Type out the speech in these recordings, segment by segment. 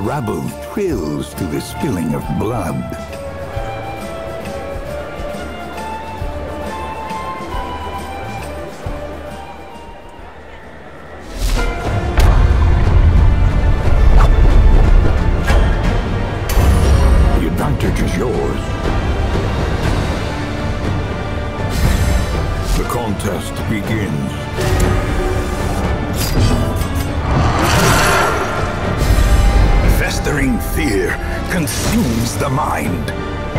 rabble thrills to the spilling of blood. The advantage is yours. The contest begins. Festering fear consumes the mind.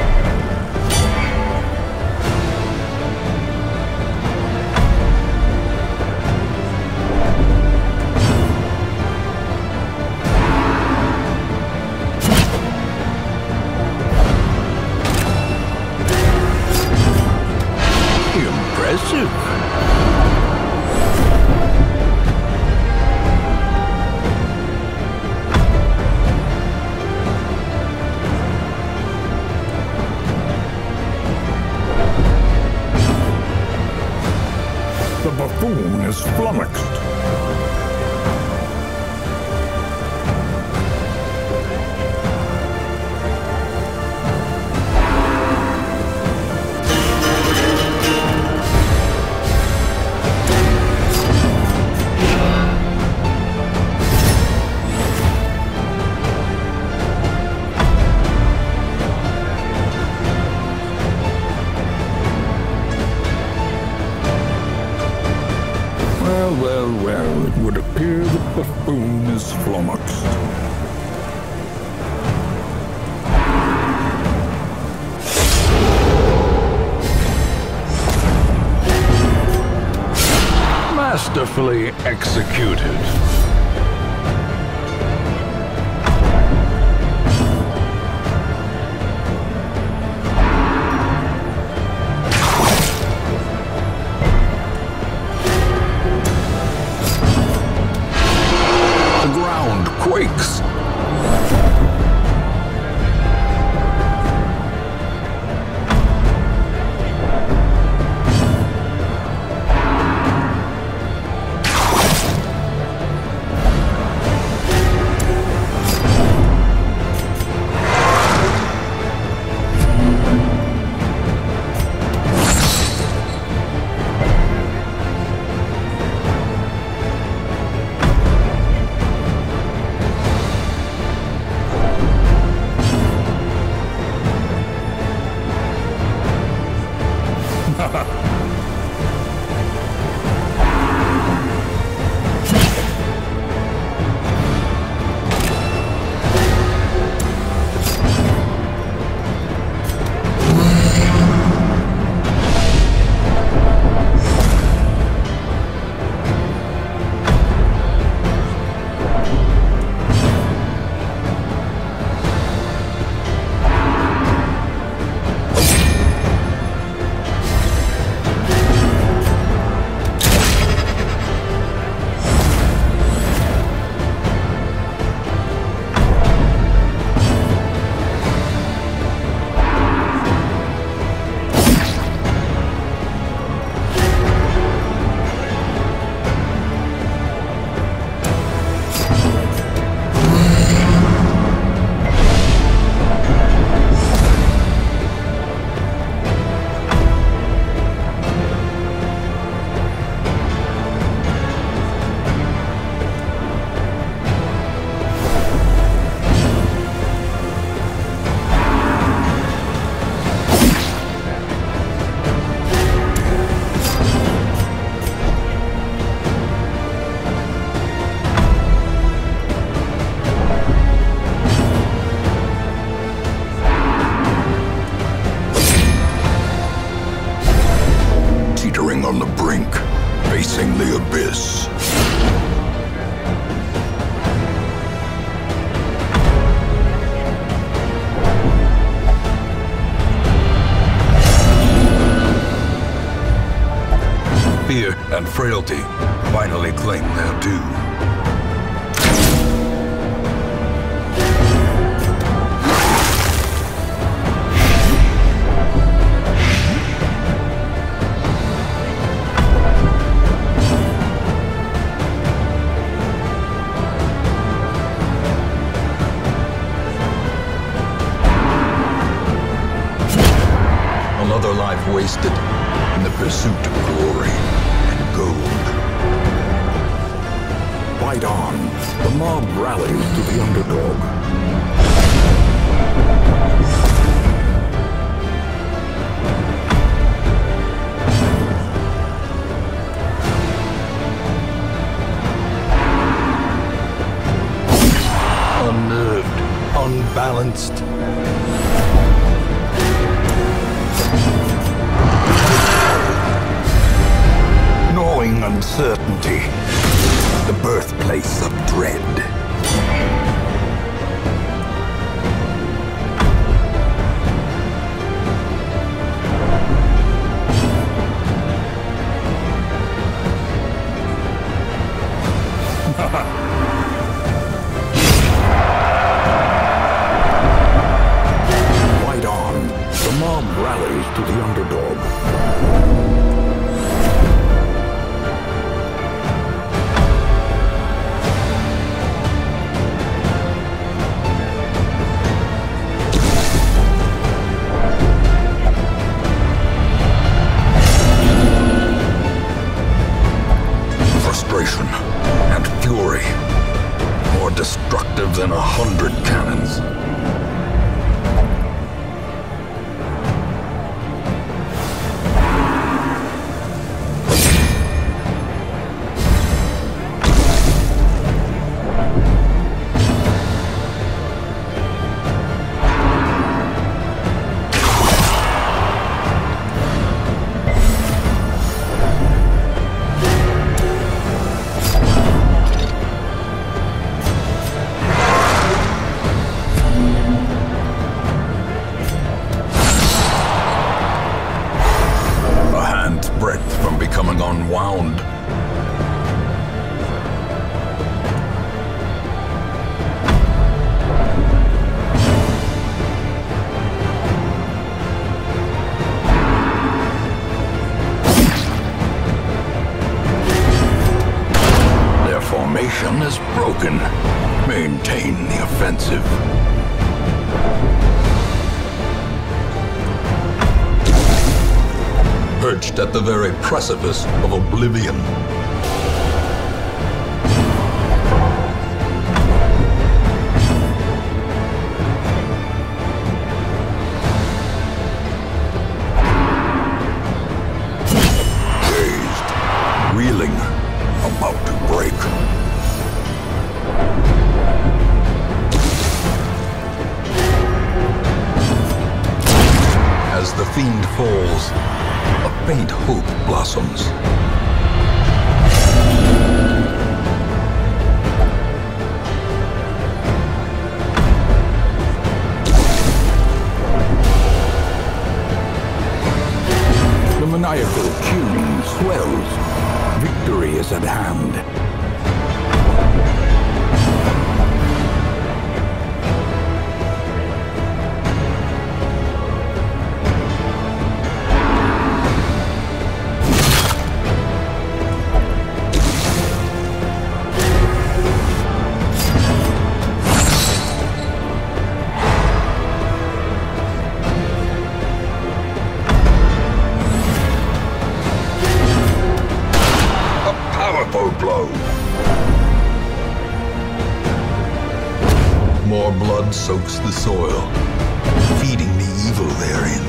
Impressive. The buffoon is flummoxed. Well, it would appear the buffoon is flummoxed. Masterfully executed. Quakes. On the brink, facing the abyss. Fear and frailty finally claim their due. gold. Fight on. The mob rallies to the underdog. Unnerved, unbalanced. Gnawing uncertainty. The birthplace of dread. Fight on. The mob rallies to the underdog. Frustration and fury, more destructive than 100 cannons. Breadth from becoming unwound. Their formation is broken. Maintain the offensive. Perched at the very precipice of oblivion. Dazed, reeling, about to break. As the fiend falls, a faint hope blossoms. The maniacal tuning swells. Victory is at hand. Blow. More blood soaks the soil, feeding the evil therein.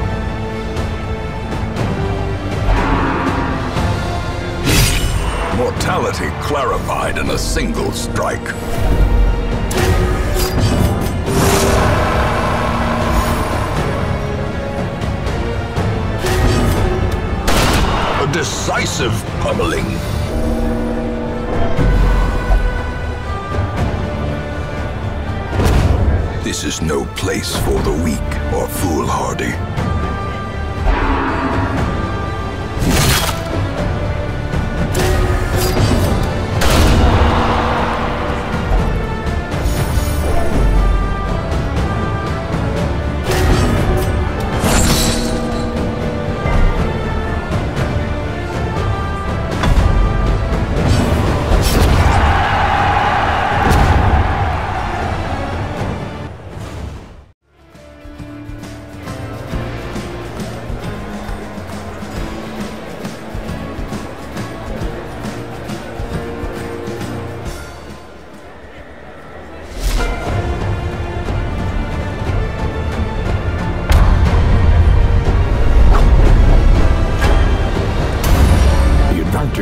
Mortality clarified in a single strike. A decisive pummeling. This is no place for the weak or foolhardy.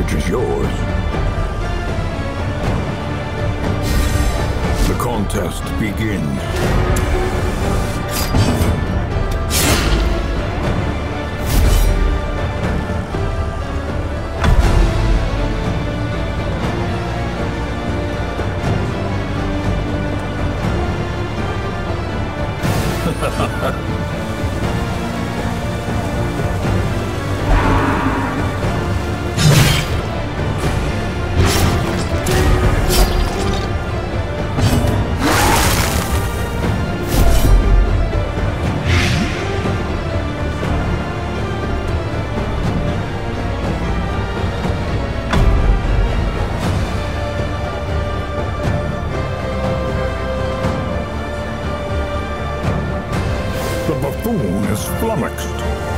advantage is yours. The contest begins. Is flummoxed.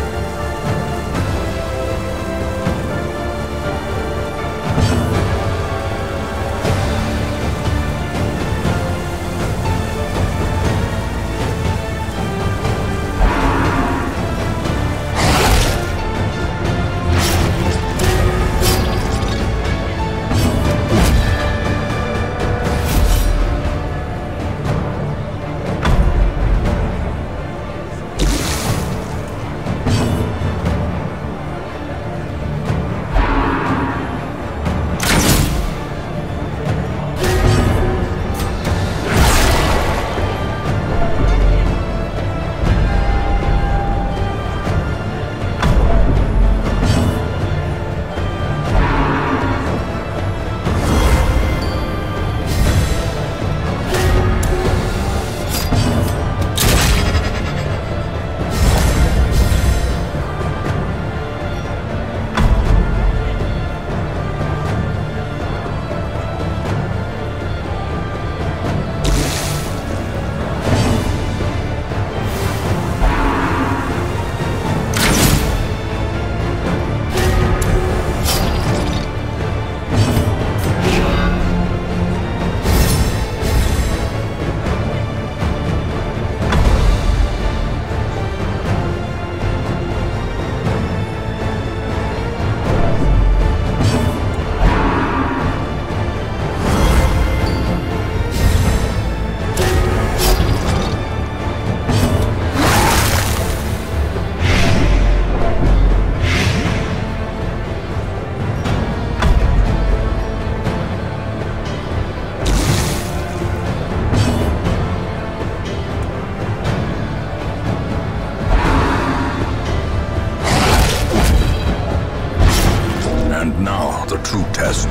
true test.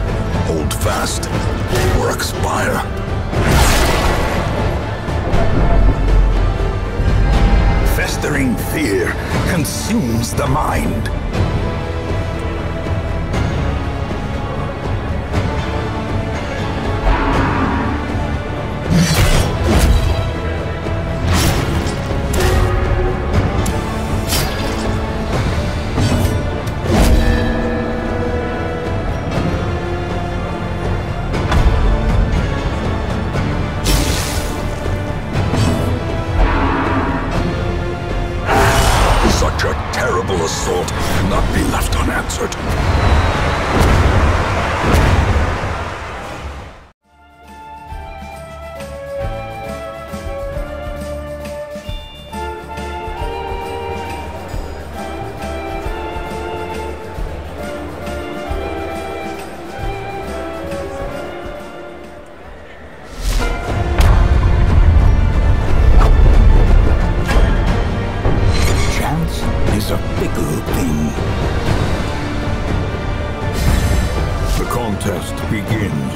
Hold fast, or expire. Festering fear consumes the mind. Such a terrible assault cannot be left unanswered. Is a fickle thing. The contest begins.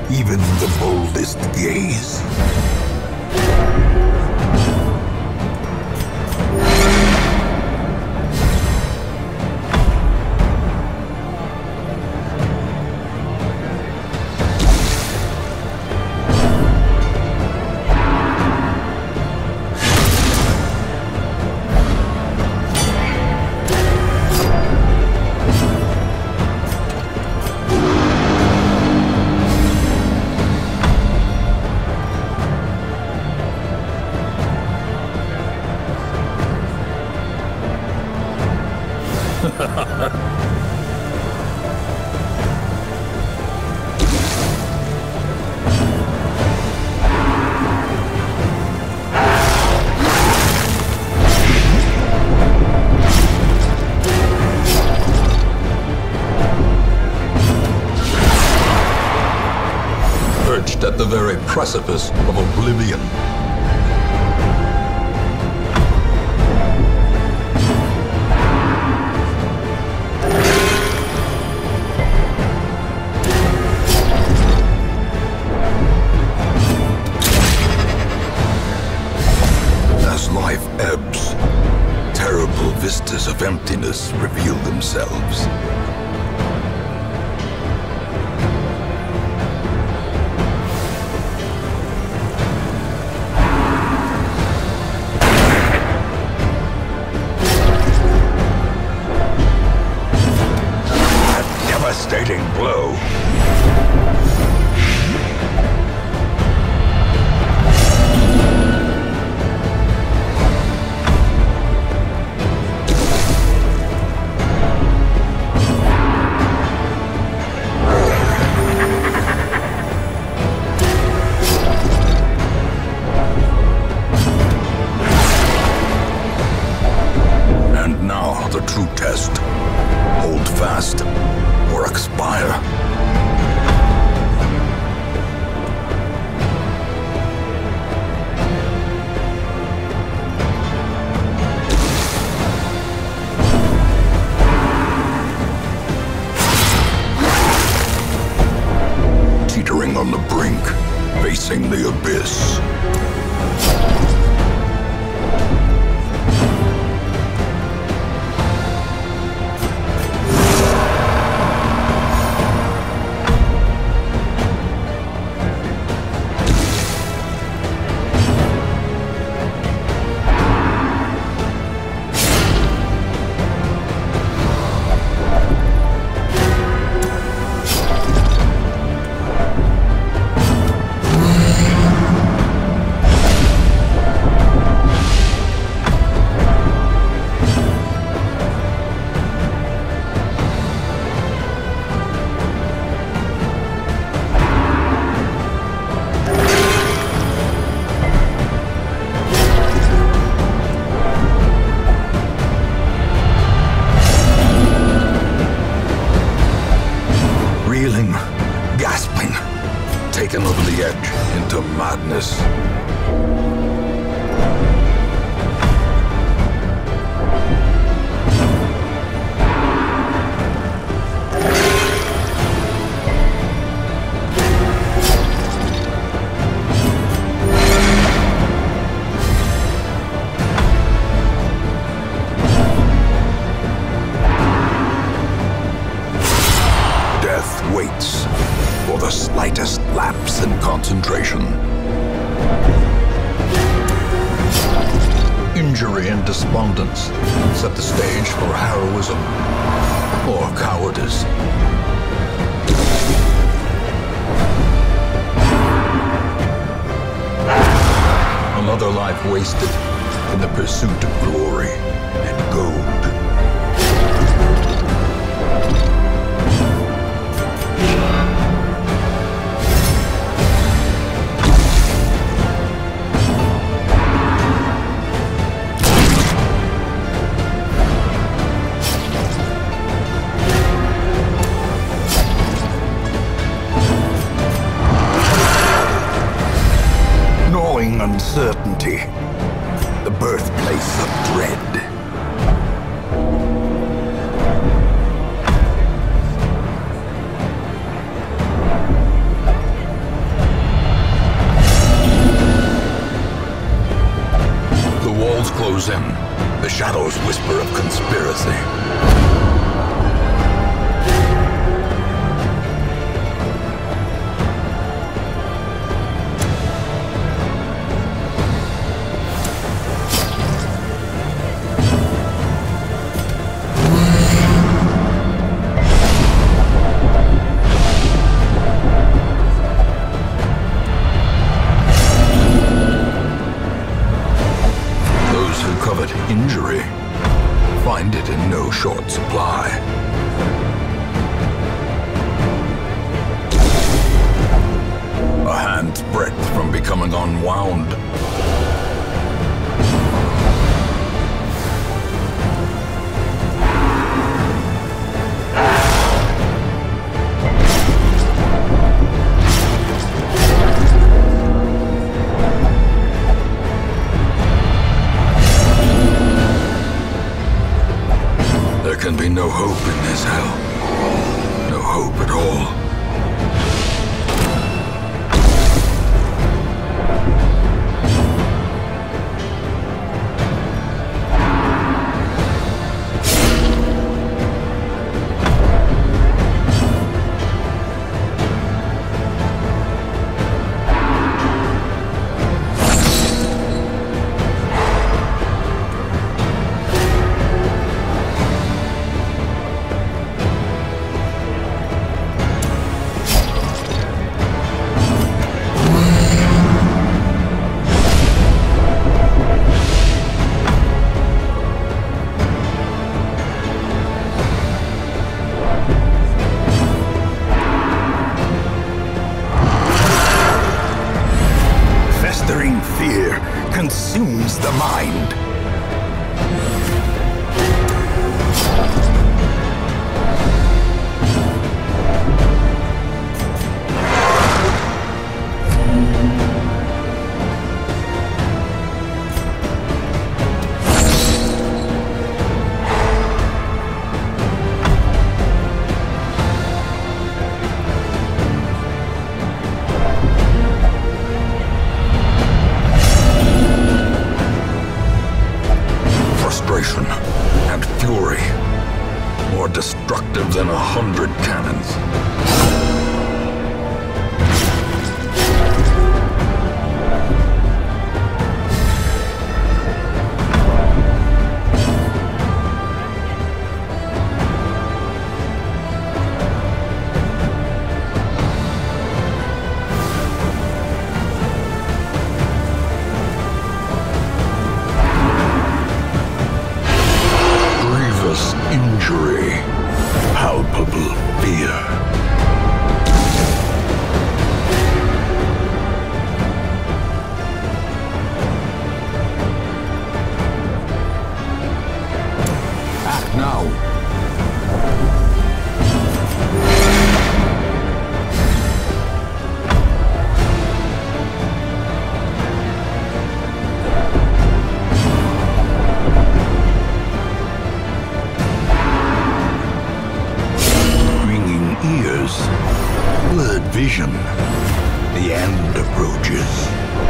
even the boldest gaze. Perched at the very precipice of oblivion. Life ebbs, terrible vistas of emptiness reveal themselves. A devastating blow. The true test. Hold fast or expire. Teetering on the brink, facing the abyss. Reeling, gasping, taken over the edge into madness. Waits for the slightest lapse in concentration. Injury and despondence set the stage for heroism or cowardice. Another life wasted in the pursuit of glory and gold. Uncertainty, the birthplace of dread. die. A hand's breadth from becoming unwound. There can be no hope in this hell. No hope at all. Fear consumes the mind. And fury, more destructive than 100 cannons. Injury, palpable fear. Act now. Blurred vision. The end approaches.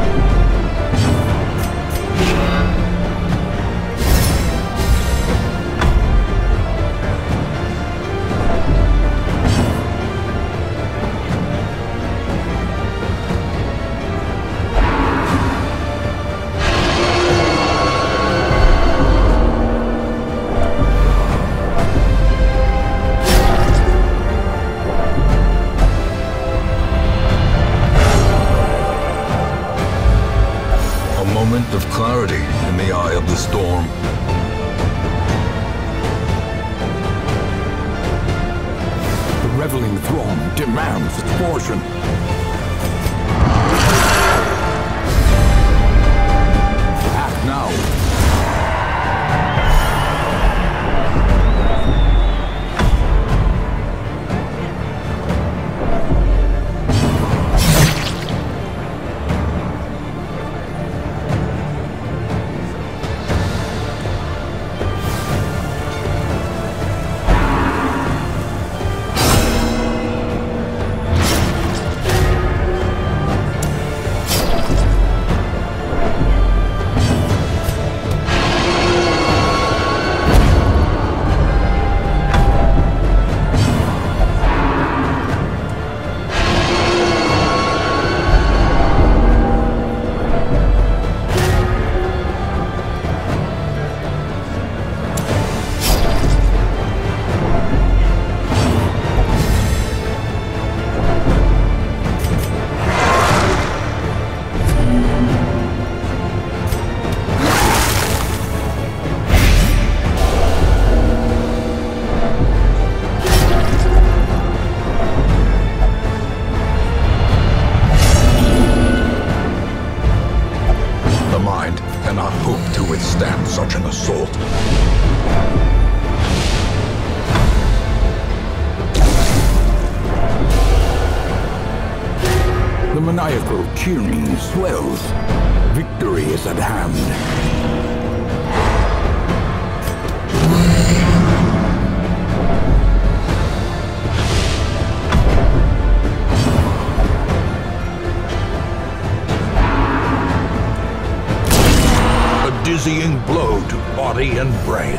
Of clarity in the eye of the storm. The reveling throng demands its portion. Act now. maniacal cheering swells. Victory is at hand. A dizzying blow to body and brain.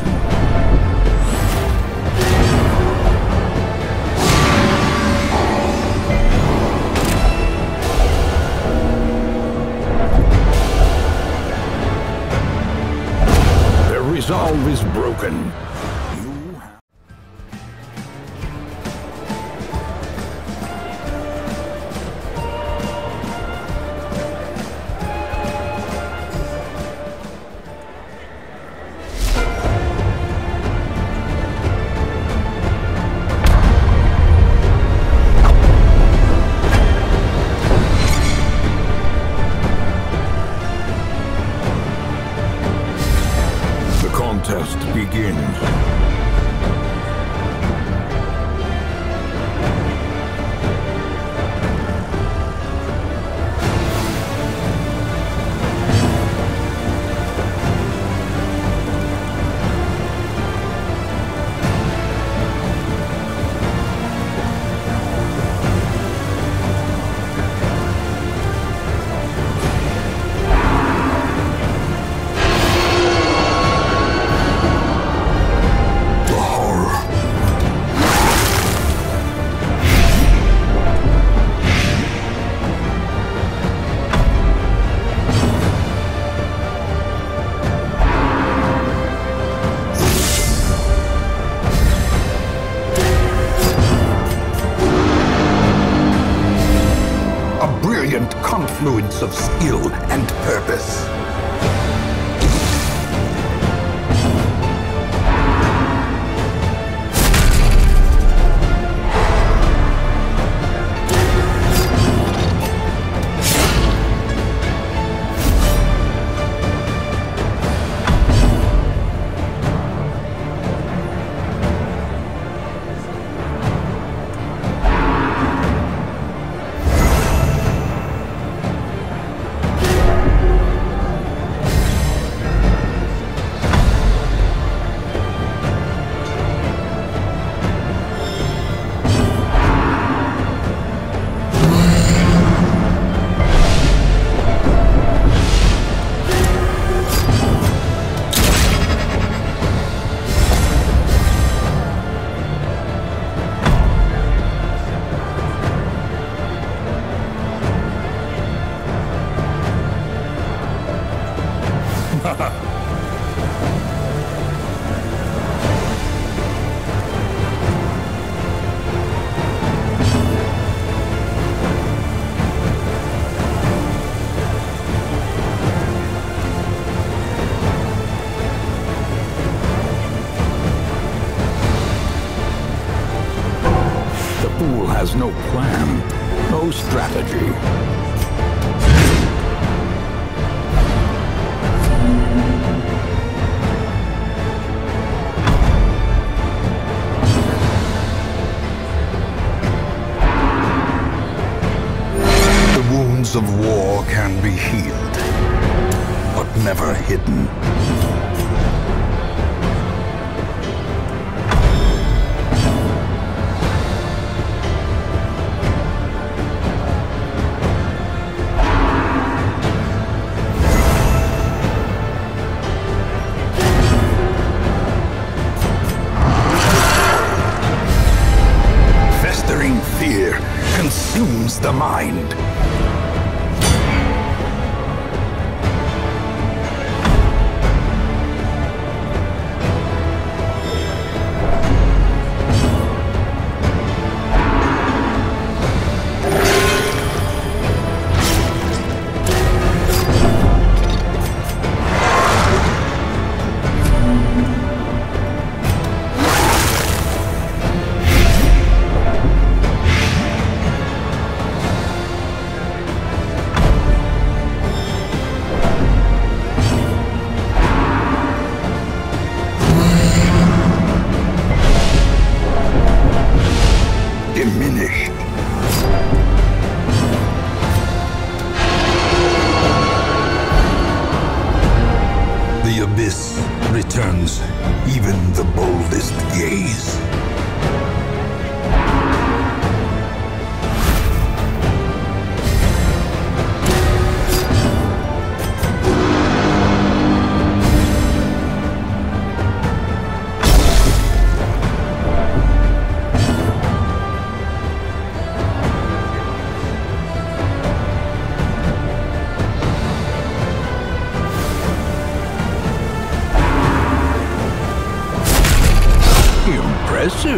Resolve is broken. Contest begins. Confluence of skill and purpose. Has no plan, no strategy. The wounds of war can be healed, but never hidden. Fear consumes the mind.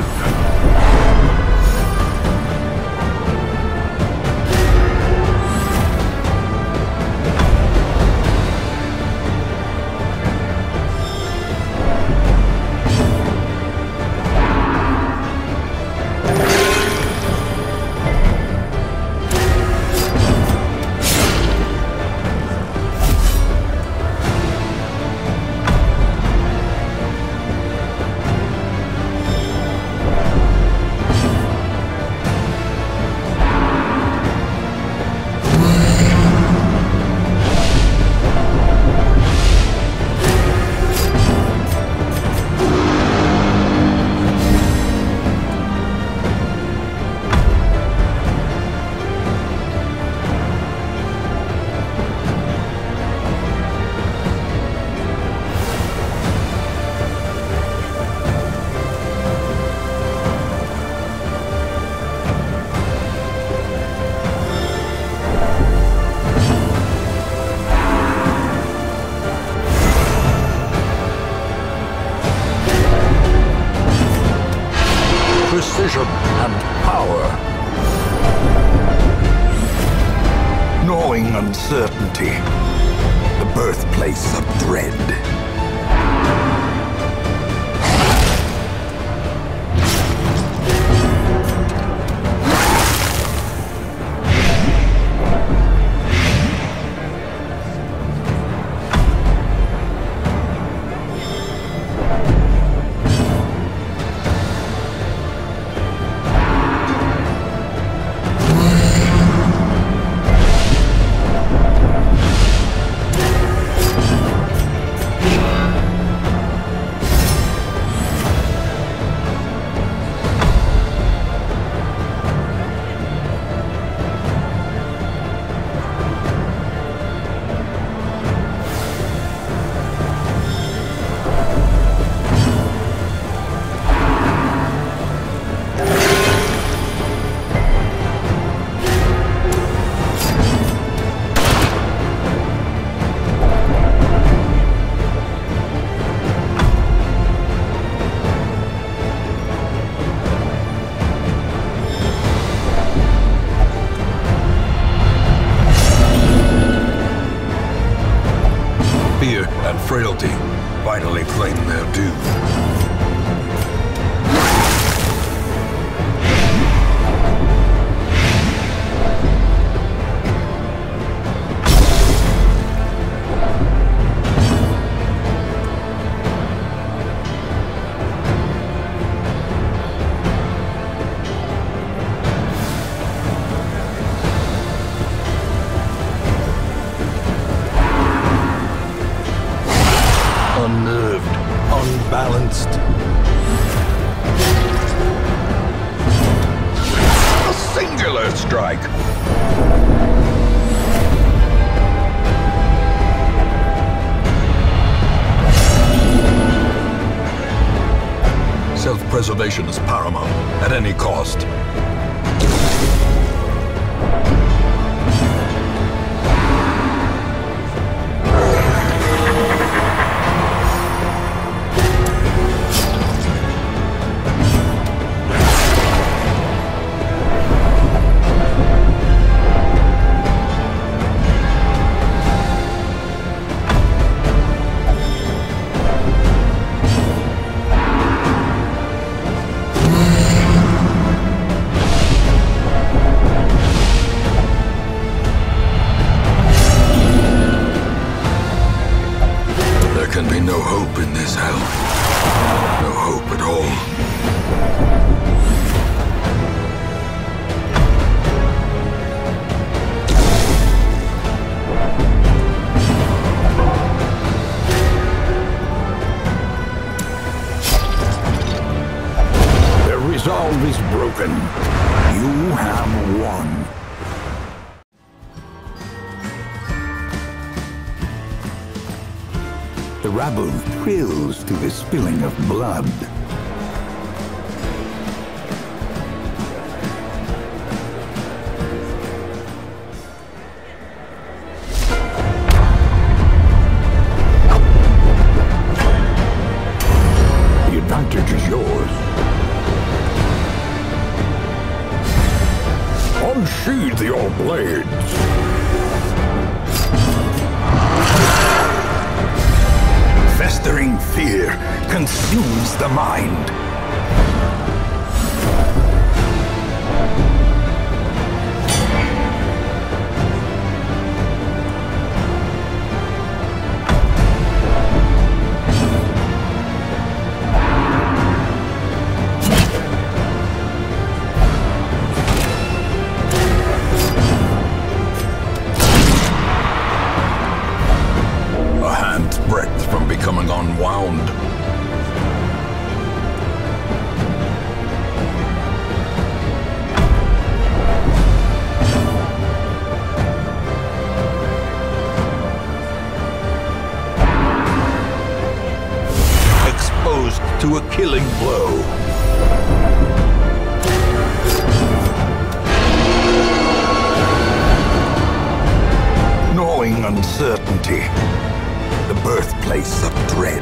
Precision and power. Gnawing uncertainty, the birthplace of dread. Frailty vitally claim their due. Unnerved, unbalanced. A singular strike! Self-preservation is paramount, at any cost. There can be no hope in this hell. No hope at all. Their resolve is broken. You have won. The rabble thrills to the spilling of blood. The advantage is yours. Unsheathe your blades. Festering fear consumes the mind. Becoming unwound. Exposed to a killing blow. Gnawing uncertainty. The birthplace of dread.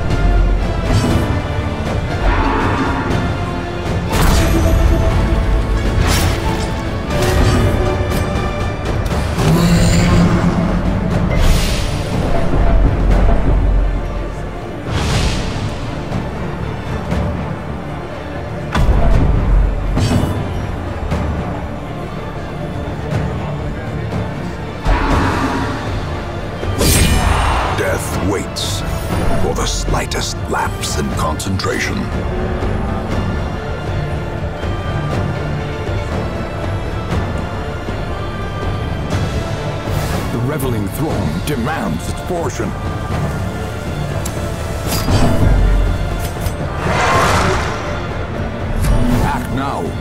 Waits for the slightest lapse in concentration. The reveling throne demands its portion. Act now.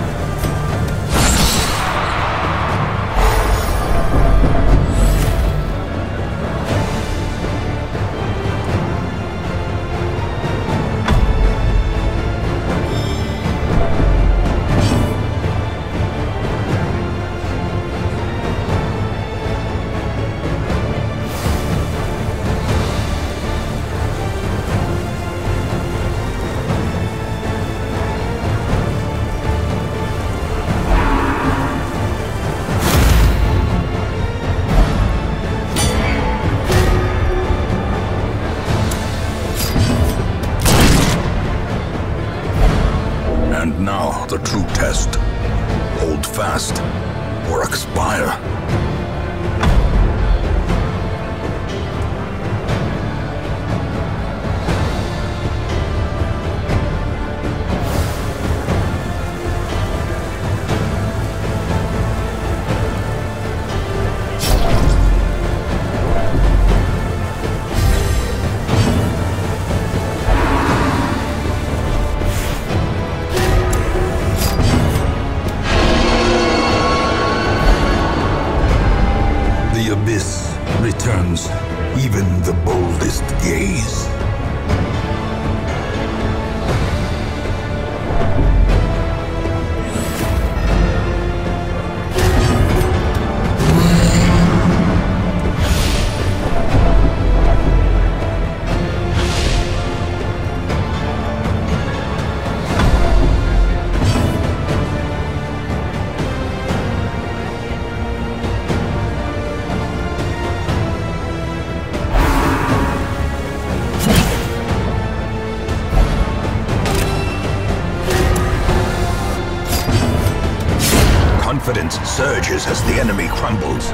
And now the true test. Hold fast or expire. The abyss returns even the boldest gaze. Confidence surges as the enemy crumbles.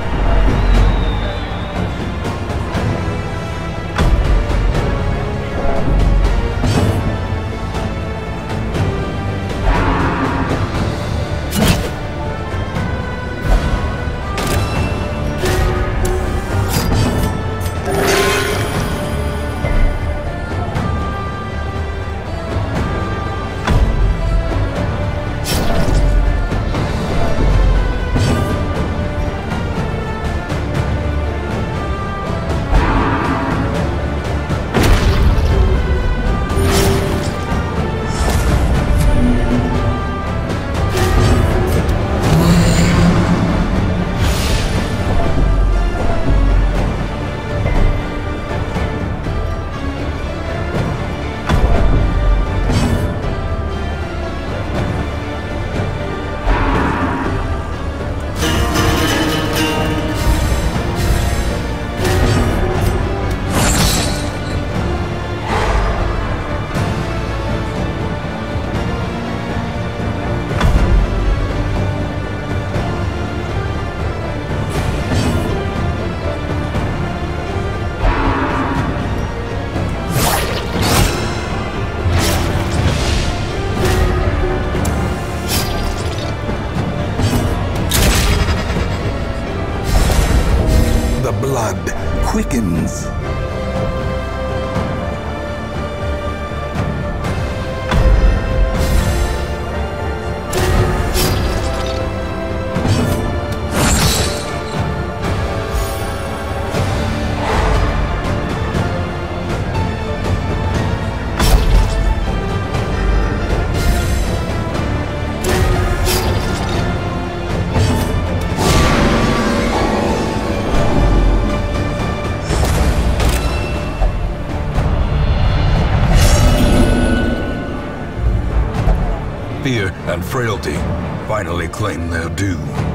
quickens. Fear and frailty finally claim their due.